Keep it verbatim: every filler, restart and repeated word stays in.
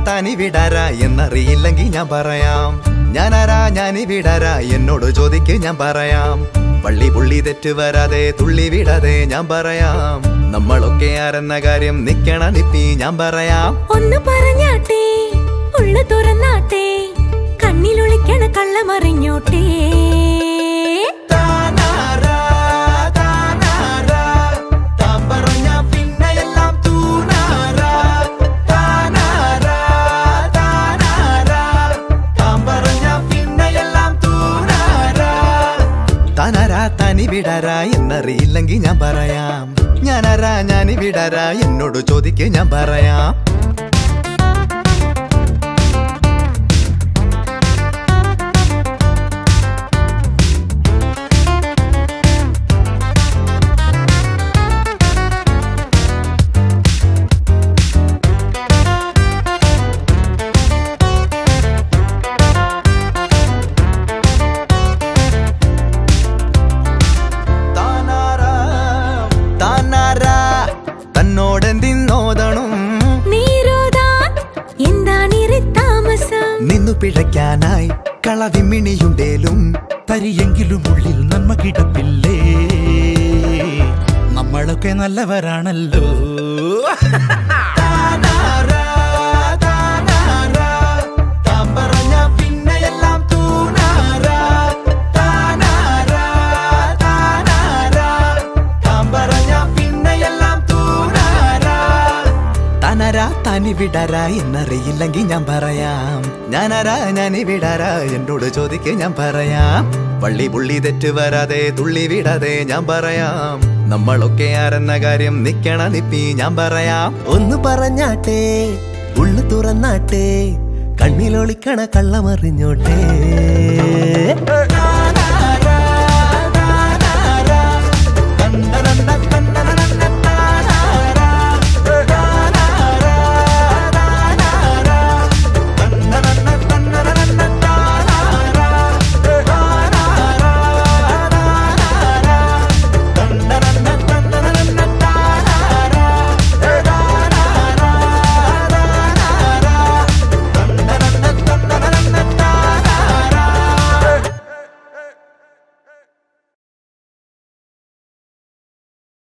താനി വിടാരാ എന്നറിയില്ലെങ്കിൽ ഞാൻ പറയാം. ഞാനാരാ ഞാനി വിടാരാ എന്നോട് ചോദിക്ക് ഞാൻ പറയാം. പള്ളി പുള്ളി തെറ്റ് വരാതെ തുള്ളി വിടാതെ ഞാൻ പറയാം. നമ്മളൊക്കെ ആരെന്ന കാര്യം നിക്കണ നിപ്പി ഞാൻ പറയാം. ഒന്ന് പറഞ്ഞാട്ടെ ഉള്ളു തുറന്നാട്ടെ കണ്ണിലൊളിക്കണ കള്ളമറിഞ്ഞോട്ടെ. താനാരാ താനി വിടാരാ എന്നറിയില്ലെങ്കിൽ ഞാൻ പറയാം. ഞാനാരാ ഞാനി വിടാരാ എന്നോട് ചോദിക്ക് ഞാൻ പറയാം. നിന്നു പിഴയ്ക്കാനായി കളവിമിണിയുണ്ടേലും തരിയെങ്കിലും ഉള്ളിൽ നന്മ കിടപ്പില്ലേ. നമ്മളൊക്കെ നല്ലവരാണല്ലോ. താനാരാ താനി വിടാരാ എന്നറിയില്ലെങ്കിൽ ഞാൻ പറയാം. ഞാനാരാ ഞാനി വിടാരാ എന്നോട് ചോദിക്ക് ഞാൻ പറയാം. പള്ളി പുള്ളി തെറ്റ് വരാതെ തുള്ളി വിടാതെ ഞാൻ പറയാം. നമ്മളൊക്കെ ആരെന്ന കാര്യം നിക്കണ നിപ്പി ഞാൻ പറയാം. ഒന്ന് പറഞ്ഞാട്ടെ ഉള്ളു തുറന്നാട്ടെ കണ്ണിലൊളിക്കണ കള്ളമറിഞ്ഞോട്ടെ.